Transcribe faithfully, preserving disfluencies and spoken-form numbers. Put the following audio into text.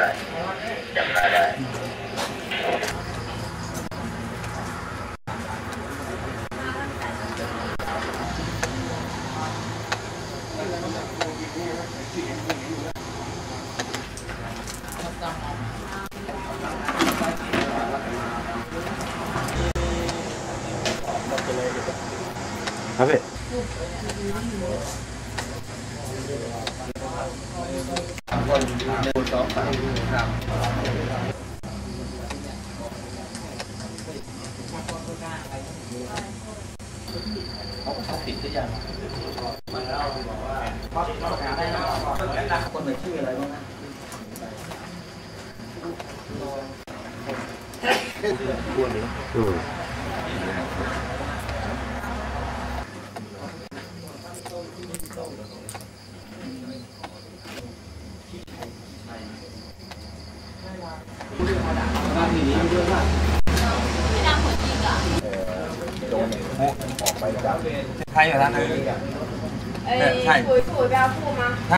จำหน้าได้ครับพี่คนหนึ่งสองสามครับเขาผิดหรือยังมาแล้วบอกว่าคนไหนชื่ออะไรบ้างนะควรดีอืมบ้านที่นี้เยอะมากไม่ดำหัวจีก่ะโดนออกไปจากใครอยู่ท่านนั้นใช่คุยคุยไปเอาคู่มา